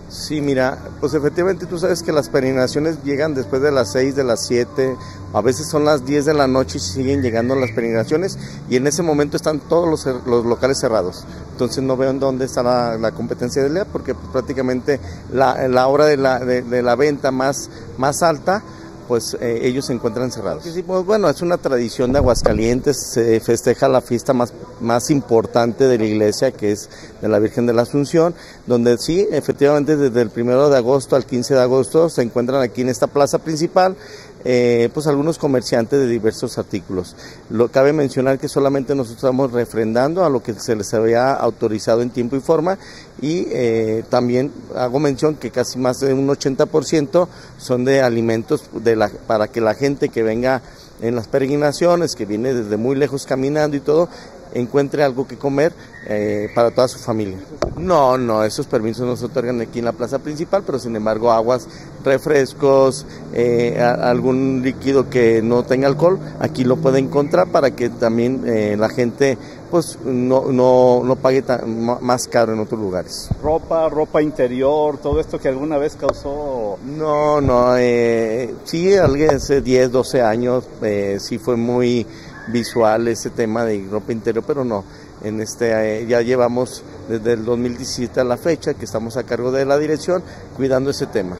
Sí, mira, pues efectivamente tú sabes que las peregrinaciones llegan después de las 6, de las 7, a veces son las 10 de la noche y siguen llegando las peregrinaciones y en ese momento están todos los locales cerrados. Entonces no veo en dónde está la competencia de leer porque pues, prácticamente la hora de la venta más alta, pues ellos se encuentran cerrados. Sí, pues, bueno, es una tradición de Aguascalientes, se festeja la fiesta más importante de la iglesia, que es de la Virgen de la Asunción, donde sí, efectivamente desde el 1 de agosto al 15 de agosto se encuentran aquí en esta plaza principal, pues algunos comerciantes de diversos artículos. Cabe mencionar que solamente nosotros estamos refrendando a lo que se les había autorizado en tiempo y forma y también hago mención que casi más de un 80% son de alimentos para que la gente que venga en las peregrinaciones, que viene desde muy lejos caminando y todo, encuentre algo que comer para toda su familia. No, esos permisos no se otorgan aquí en la plaza principal, pero sin embargo aguas, refrescos, algún líquido que no tenga alcohol, aquí lo puede encontrar para que también la gente pues no pague más caro en otros lugares. Ropa interior, todo esto que alguna vez causó... No, sí, hace 10, 12 años sí fue muy visual ese tema de ropa interior, pero no, ya llevamos desde el 2017 a la fecha que estamos a cargo de la dirección cuidando ese tema.